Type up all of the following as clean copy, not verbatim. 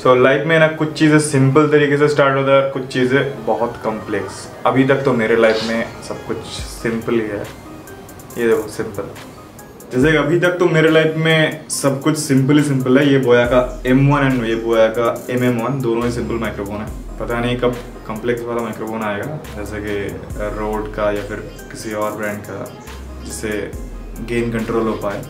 So life में ना कुछ चीज़ें सिंपल तरीके से स्टार्ट होता है, कुछ चीज़ें बहुत कॉम्प्लेक्स। अभी तक तो मेरे लाइफ में सब कुछ सिंपल ही है। ये देखो सिंपल, जैसे अभी तक तो मेरे लाइफ में सब कुछ सिंपल ही सिंपल है। ये बोया का M1 एंड ये बोया का MM1 दोनों ही सिंपल माइक्रोफोन है। पता नहीं कब कॉम्प्लेक्स वाला माइक्रोफोन आएगा, जैसे कि रोड का या फिर किसी और ब्रांड का, जिससे गेन कंट्रोल हो पाए।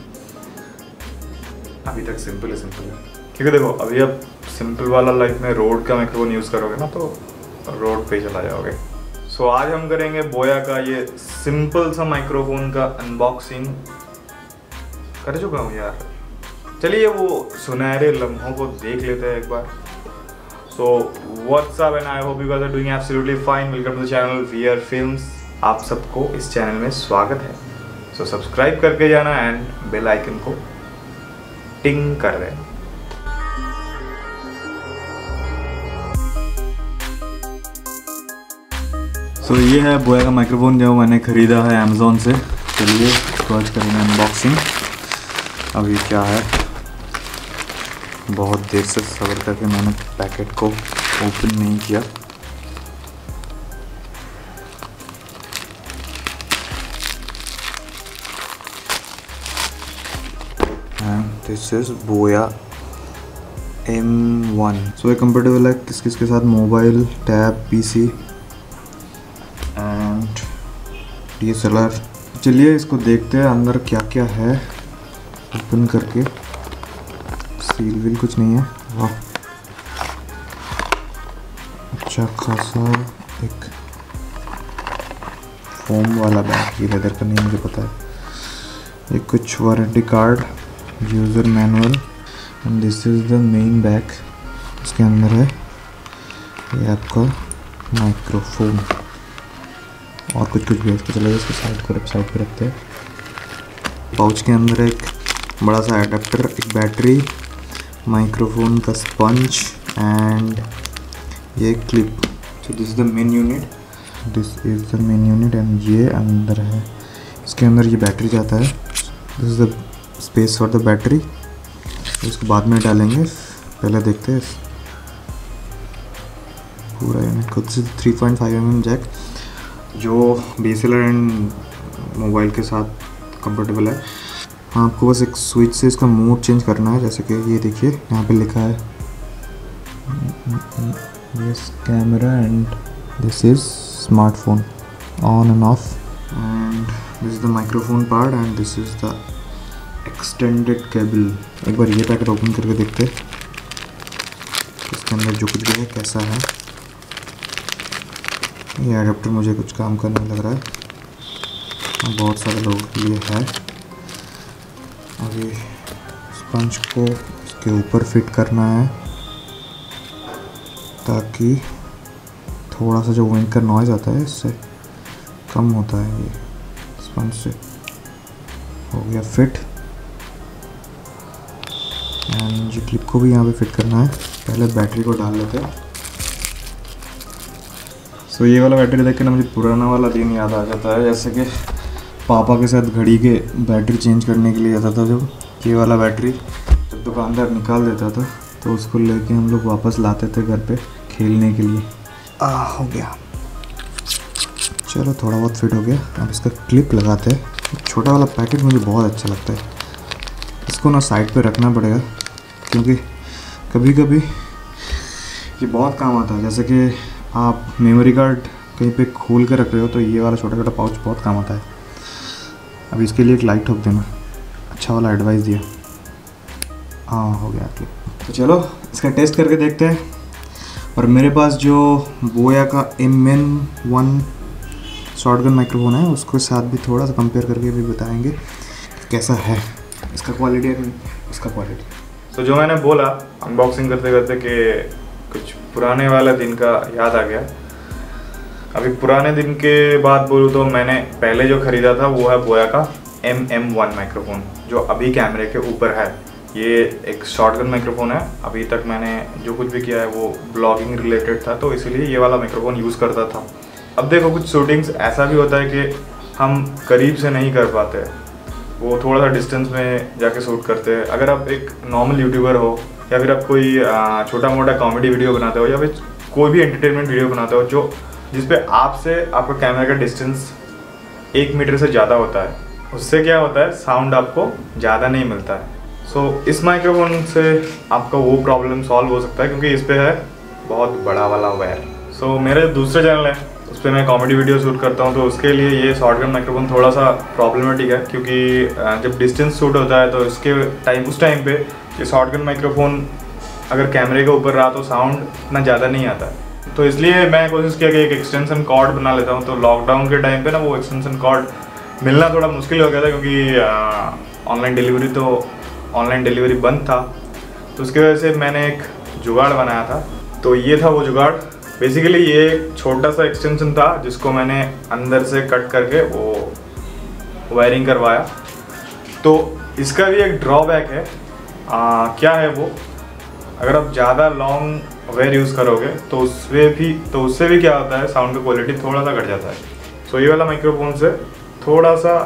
अभी तक सिंपल ही सिंपल है, क्योंकि देखो अभी आप सिंपल वाला लाइफ में रोड का माइक्रोफोन यूज़ करोगे ना तो रोड पे चला जाओगे। सो आज हम करेंगे बोया का ये सिंपल सा माइक्रोफोन का अनबॉक्सिंग। कर चुका हूँ यार, चलिए वो सुनहरे लम्हों को देख लेते हैं एक बार। So what's up and I hope you guys are doing absolutely fine. Welcome to the channel VR Films। आप सबको इस चैनल में स्वागत है। सो सब्सक्राइब करके जाना एंड बेल आइकन को टिंग कर दें। सो ये है बोया का माइक्रोफोन जो मैंने ख़रीदा है अमेज़ॉन से। चलिए इसको आज करेंगे अनबॉक्सिंग। अभी क्या है, बहुत देर से सब्र करके मैंने पैकेट को ओपन नहीं किया। दिस इज बोया M1। सो ये कंफर्टेबल है किस किस के साथ, mobile, tab, PC and DSLR। चलिए इसको देखते हैं अंदर क्या क्या है। ओपन करके, सील विल कुछ नहीं है। वाह, अच्छा खासा एक फोम वाला बैग, ये लेदर का नहीं मुझे पता है। ये कुछ warranty card, user manual and this is the main bag. इसके अंदर है ये आपका माइक्रोफोन और कुछ कुछ भी। इसको चलेगा, इसको साइड पे रखते हैं। पाउच के अंदर एक बड़ा सा एडाप्टर, एक बैटरी, माइक्रोफोन का स्पंज एंड ये clip. So this is the main unit, and ये अंदर है। इसके अंदर ये बैटरी जाता है। This is the space for the battery. इसको बाद में डालेंगे, पहले देखते हैं पूरा यूनिट। खुद से 3.5mm जैक जो DSLR एंड मोबाइल के साथ कंफर्टेबल है। हाँ, आपको बस एक स्विच से इसका मोड चेंज करना है। जैसे कि ये देखिए यहाँ पे लिखा है yes camera and this is smartphone, on and off. And this is the microphone part and this is the extended cable. एक बार ये पैकेट ओपन करके देखते हैं इसके अंदर जो कुछ भी है कैसा है। ये एडाप्टर मुझे कुछ काम का नहीं लग रहा है, बहुत सारे लोगों के लिए है। अभी स्पंज को इसके ऊपर फिट करना है ताकि थोड़ा सा जो विंड का नॉइज़ आता है इससे कम होता है। ये स्पंज से हो गया फिट। एंड ये क्लिप को भी यहाँ पे फिट करना है। पहले बैटरी को डाल लेते हैं। सो ये वाला बैटरी देख के ना मुझे पुराना वाला दिन याद आ जाता है, जैसे कि पापा के साथ घड़ी के बैटरी चेंज करने के लिए आता था। जब ये वाला बैटरी जब दुकानदार निकाल देता था तो उसको लेके हम लोग वापस लाते थे घर पे खेलने के लिए। हो गया, चलो थोड़ा बहुत फिट हो गया। अब इसका क्लिप लगाते हैं। छोटा वाला पैकेट मुझे बहुत अच्छा लगता है। इसको ना साइड पे रखना पड़ेगा क्योंकि कभी कभी ये बहुत काम आता है। जैसे कि आप मेमोरी कार्ड कहीं पे खोल कर रख रहे हो तो ये वाला छोटा छोटा पाउच बहुत काम आता है। अब इसके लिए एक लाइट ठोक देना, अच्छा वाला एडवाइस दिया। हाँ, हो गया क्लिप। तो चलो इसका टेस्ट करके देखते हैं। और मेरे पास जो बोया का M1 शॉटगन माइक्रोफोन है उसके साथ भी थोड़ा सा कंपेयर करके भी बताएंगे कैसा है इसका क्वालिटी और उसका क्वालिटी। तो जो मैंने बोला अनबॉक्सिंग करते करते कि कुछ पुराने वाला दिन का याद आ गया। अभी पुराने दिन के बाद बोलूँ तो मैंने पहले जो ख़रीदा था वो है बोया का MM1 माइक्रोफोन, जो अभी कैमरे के ऊपर है। ये एक शॉटगन माइक्रोफोन है। अभी तक मैंने जो कुछ भी किया है वो ब्लॉगिंग रिलेटेड था, तो इसीलिए ये वाला माइक्रोफोन यूज़ करता था। अब देखो कुछ शूटिंग्स ऐसा भी होता है कि हम करीब से नहीं कर पाते, वो थोड़ा सा डिस्टेंस में जाके शूट करते हैं। अगर आप एक नॉर्मल यूट्यूबर हो या फिर आप कोई छोटा मोटा कॉमेडी वीडियो बनाते हो या फिर कोई भी एंटरटेनमेंट वीडियो बनाते हो जो जिसपे आपसे आपका कैमरा का डिस्टेंस 1 मीटर से ज़्यादा होता है, उससे क्या होता है साउंड आपको ज़्यादा नहीं मिलता है। सो इस माइक्रोफोन से आपका वो प्रॉब्लम सॉल्व हो सकता है क्योंकि इस पर है बहुत बड़ा वाला वायर। सो मेरे दूसरे चैनल है उस पर मैं कॉमेडी वीडियो शूट करता हूँ, तो उसके लिए ये शॉटगन माइक्रोफोन थोड़ा सा प्रॉब्लमेटिक है क्योंकि जब डिस्टेंस शूट होता है तो उस टाइम पे ये शॉटगन माइक्रोफोन अगर कैमरे के ऊपर रहा तो साउंड इतना ज़्यादा नहीं आता है। तो इसलिए मैं कोशिश किया कि एक एक्सटेंशन कॉर्ड बना लेता हूँ। तो लॉकडाउन के टाइम पे ना वो एक्सटेंशन कॉर्ड मिलना थोड़ा मुश्किल हो गया था क्योंकि ऑनलाइन डिलीवरी बंद था, तो उसकी वजह से मैंने एक जुगाड़ बनाया था। तो ये था वो जुगाड़। बेसिकली ये एक छोटा सा एक्सटेंशन था जिसको मैंने अंदर से कट करके वो वायरिंग करवाया। तो इसका भी एक ड्रॉबैक है। क्या है वो, अगर आप ज़्यादा लॉन्ग वायर यूज़ करोगे तो उससे भी क्या होता है साउंड का क्वालिटी थोड़ा सा घट जाता है। सो ये वाला माइक्रोफोन से थोड़ा सा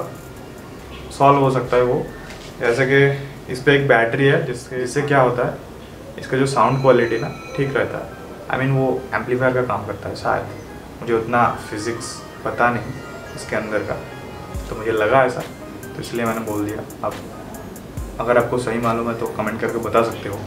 सॉल्व हो सकता है वो, जैसे कि इस पर एक बैटरी है जिससे क्या होता है इसका जो साउंड क्वालिटी ना ठीक रहता है। आई मीन वो एम्पलीफायर का काम करता है शायद, मुझे उतना फिज़िक्स पता नहीं इसके अंदर का, तो मुझे लगा ऐसा, तो इसलिए मैंने बोल दिया। अब अगर आपको सही मालूम है तो कमेंट करके बता सकते हो।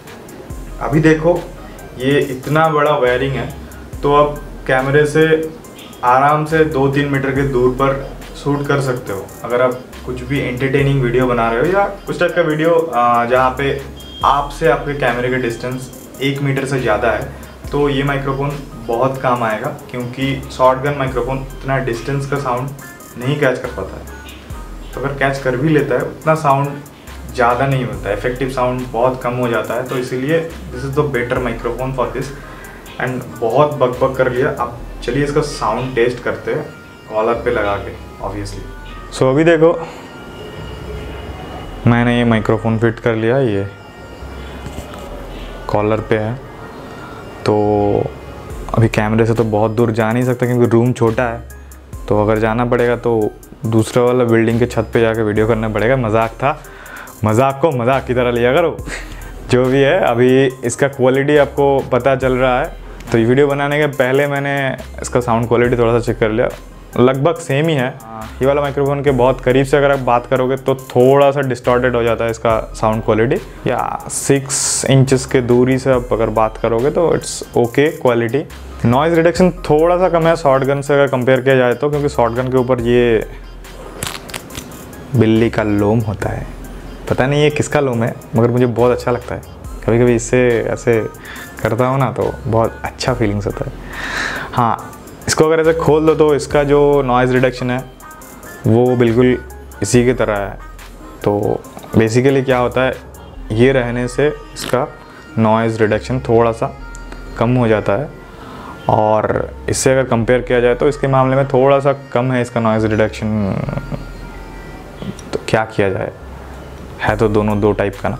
अभी देखो ये इतना बड़ा वायरिंग है तो आप कैमरे से आराम से 2-3 मीटर के दूर पर शूट कर सकते हो। अगर आप कुछ भी एंटरटेनिंग वीडियो बना रहे हो या कुछ टाइप का वीडियो जहाँ पे आपसे आपके कैमरे का डिस्टेंस 1 मीटर से ज़्यादा है, तो ये माइक्रोफोन बहुत काम आएगा क्योंकि शॉटगन माइक्रोफोन इतना डिस्टेंस का साउंड नहीं कैच कर पाता है। तो अगर कैच कर भी लेता है उतना साउंड ज़्यादा नहीं मिलता है, इफेक्टिव साउंड बहुत कम हो जाता है। तो इसीलिए this is the better microphone for this. And बहुत बक कर लिया, अब चलिए इसका साउंड टेस्ट करते हैं कॉलर पे लगा के ऑब्वियसली। सो अभी देखो मैंने ये माइक्रोफोन फिट कर लिया, ये कॉलर पे है। तो अभी कैमरे से तो बहुत दूर जा नहीं सकता क्योंकि रूम छोटा है, तो अगर जाना पड़ेगा तो दूसरा वाला बिल्डिंग के छत पे जाके वीडियो करना पड़ेगा। मजाक था, मजाक को मजाक की तरह लिया करो। जो भी है अभी इसका क्वालिटी आपको पता चल रहा है। तो ये वीडियो बनाने के पहले मैंने इसका साउंड क्वालिटी थोड़ा सा चेक कर लिया, लगभग सेम ही है। ये वाला माइक्रोफोन के बहुत करीब से अगर आप बात करोगे तो थोड़ा सा डिस्टॉर्टेड हो जाता है इसका साउंड क्वालिटी, या 6 इंचेस के दूरी से आप अगर बात करोगे तो it's okay quality. Noise reduction थोड़ा सा कम है शॉटगन से अगर कंपेयर किया जाए तो, क्योंकि शॉटगन के ऊपर ये बिल्ली का लोम होता है, पता नहीं ये किसका लोम है मगर मुझे बहुत अच्छा लगता है। कभी कभी इससे ऐसे करता हूँ ना तो बहुत अच्छा फीलिंग्स होता है। हाँ, इसको अगर ऐसे खोल दो तो इसका जो नॉइज़ रिडक्शन है वो बिल्कुल इसी की तरह है। तो बेसिकली क्या होता है, ये रहने से इसका नॉइज़ रिडक्शन थोड़ा सा कम हो जाता है, और इससे अगर कंपेयर किया जाए तो इसके मामले में थोड़ा सा कम है इसका नॉइज़ रिडक्शन। तो क्या किया जाए, है तो दोनों दो टाइप का ना।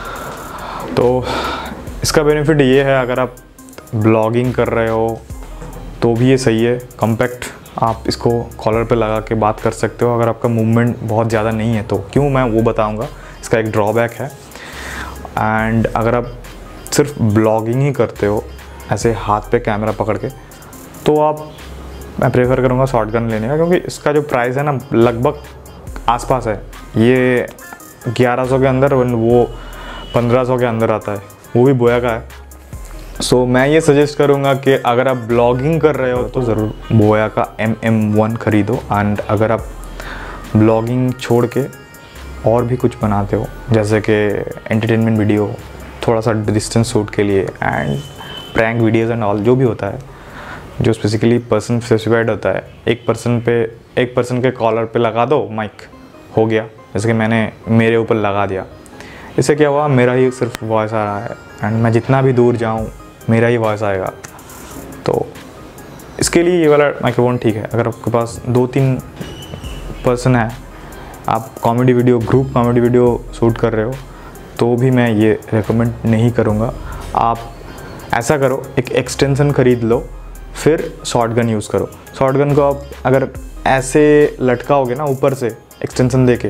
तो इसका बेनिफिट ये है अगर आप ब्लॉगिंग कर रहे हो तो भी ये सही है, कॉम्पैक्ट आप इसको कॉलर पे लगा के बात कर सकते हो। अगर आपका मूवमेंट बहुत ज़्यादा नहीं है तो क्यों, मैं वो बताऊंगा। इसका एक ड्रॉबैक है। एंड अगर आप सिर्फ ब्लॉगिंग ही करते हो ऐसे हाथ पे कैमरा पकड़ के, तो मैं प्रेफर करूँगा शॉटगन लेने का, क्योंकि इसका जो प्राइस है ना लगभग आसपास है। ये 1100 के अंदर, वो 1500 के अंदर आता है, वो भी बोया का है। सो मैं ये सजेस्ट करूँगा कि अगर आप ब्लॉगिंग कर रहे हो तो ज़रूर बोया का MM1 ख़रीदो। एंड अगर आप ब्लॉगिंग छोड़ के और भी कुछ बनाते हो जैसे कि एंटरटेनमेंट वीडियो, थोड़ा सा डिस्टेंस शूट के लिए, and prank videos and all जो भी होता है जो स्पेसिफिकली पर्सन स्पेसिफाइड होता है, एक पर्सन के कॉलर पे लगा दो माइक, हो गया। जैसे कि मैंने मेरे ऊपर लगा दिया, इससे क्या हुआ, मेरा ही सिर्फ वॉइस आ रहा है एंड मैं जितना भी दूर जाऊँ मेरा ही वॉइस आएगा। तो इसके लिए ये वाला माइक्रोफोन ठीक है। अगर आपके पास 2-3 पर्सन है, आप ग्रुप कॉमेडी वीडियो शूट कर रहे हो, तो भी मैं ये रेकमेंड नहीं करूँगा। आप ऐसा करो, एक एक्सटेंशन ख़रीद लो, फिर शॉटगन यूज़ करो। शॉटगन को आप अगर ऐसे लटकाओगे ना ऊपर से एक्सटेंशन देके,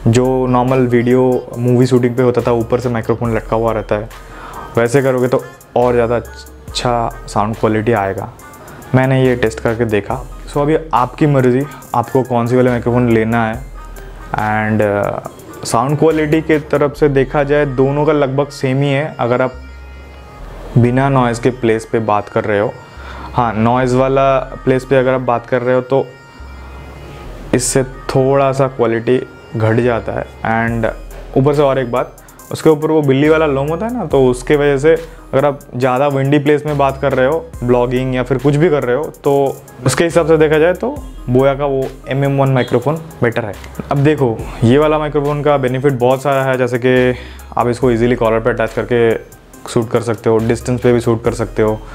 जो नॉर्मल वीडियो मूवी शूटिंग पे होता था, ऊपर से माइक्रोफोन लटका हुआ रहता है, वैसे करोगे तो और ज़्यादा अच्छा साउंड क्वालिटी आएगा। मैंने ये टेस्ट करके देखा। सो अभी आपकी मर्ज़ी, आपको कौन सी वाले माइक्रोफोन लेना है। एंड साउंड क्वालिटी के तरफ से देखा जाए दोनों का लगभग सेम ही है, अगर आप बिना नॉइज़ के प्लेस पे बात कर रहे हो। हाँ, नॉइज़ वाला प्लेस पे अगर आप बात कर रहे हो तो इससे थोड़ा सा क्वालिटी घट जाता है। एंड ऊपर से और एक बात, उसके ऊपर वो बिल्ली वाला लोम होता है ना, तो उसके वजह से अगर आप ज़्यादा विंडी प्लेस में बात कर रहे हो, ब्लॉगिंग या फिर कुछ भी कर रहे हो, तो उसके हिसाब से देखा जाए तो बोया का वो MM1 माइक्रोफोन बेटर है। अब देखो, ये वाला माइक्रोफोन का बेनिफिट बहुत सारा है, जैसे कि आप इसको इजीली कॉलर पे अटैच करके शूट कर सकते हो, डिस्टेंस पे भी शूट कर सकते हो,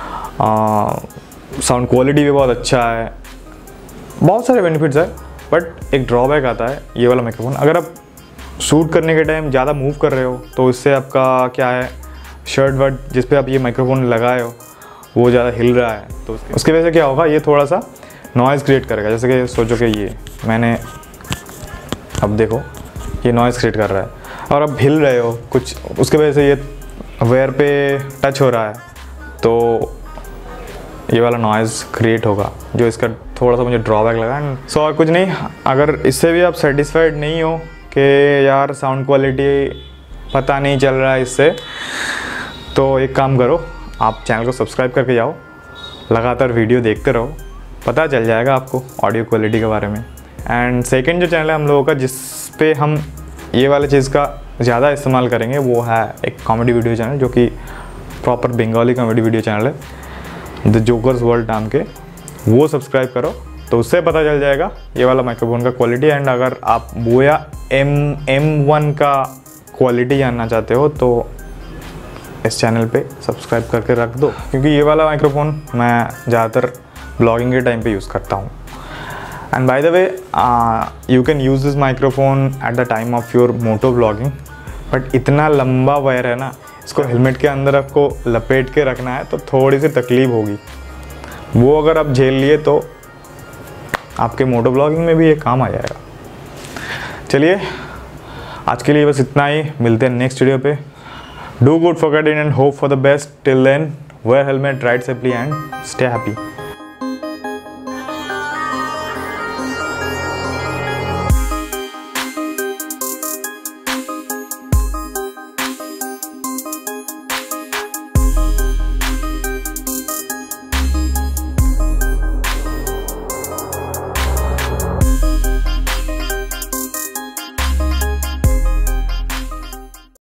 साउंड क्वालिटी भी बहुत अच्छा है, बहुत सारे बेनिफिट्स है। बट एक ड्रॉबैक आता है ये वाला माइक्रोफोन, अगर आप शूट करने के टाइम ज़्यादा मूव कर रहे हो तो इससे आपका क्या है, शर्ट वर्ट जिस पे आप ये माइक्रोफोन लगाए हो वो ज़्यादा हिल रहा है, तो उसके वजह से क्या होगा, ये थोड़ा सा नॉइज़ क्रिएट करेगा। जैसे कि सोचो कि ये मैंने, अब देखो ये नॉइज़ क्रिएट कर रहा है और अब हिल रहे हो कुछ, उसके वजह से ये वेयर पे टच हो रहा है, तो ये वाला नॉइज़ क्रिएट होगा, जो इसका थोड़ा सा मुझे ड्रॉबैक लगा। सो और कुछ नहीं, अगर इससे भी आप सेटिस्फाइड नहीं हो कि यार साउंड क्वालिटी पता नहीं चल रहा है इससे, तो एक काम करो, आप चैनल को सब्सक्राइब करके जाओ, लगातार वीडियो देखते रहो, पता चल जाएगा आपको ऑडियो क्वालिटी के बारे में। एंड सेकंड जो चैनल है हम लोगों का, जिस पे हम ये वाले चीज़ का ज़्यादा इस्तेमाल करेंगे, वो है एक कॉमेडी वीडियो चैनल, जो कि proper Bengali comedy video channel है, द जोकर्स वर्ल्ड नाम के। वो सब्सक्राइब करो तो उससे पता चल जाएगा ये वाला माइक्रोफोन का क्वालिटी। एंड अगर आप बोया M1 का क्वालिटी जानना चाहते हो तो इस चैनल पे सब्सक्राइब करके रख दो, क्योंकि ये वाला माइक्रोफोन मैं ज़्यादातर ब्लॉगिंग के टाइम पे यूज़ करता हूँ। And by the way, you can use this microphone at the time of your moto vlogging, but इतना लंबा वायर है ना, इसको हेलमेट के अंदर आपको लपेट के रखना है तो थोड़ी सी तकलीफ होगी। वो अगर आप झेल लिए तो आपके मोटो ब्लॉगिंग में भी ये काम आ जाएगा। चलिए आज के लिए बस इतना ही, मिलते हैं नेक्स्ट वीडियो पे। Do good for guiding and hope for the best. Till then, wear helmet, ride safely and stay happy.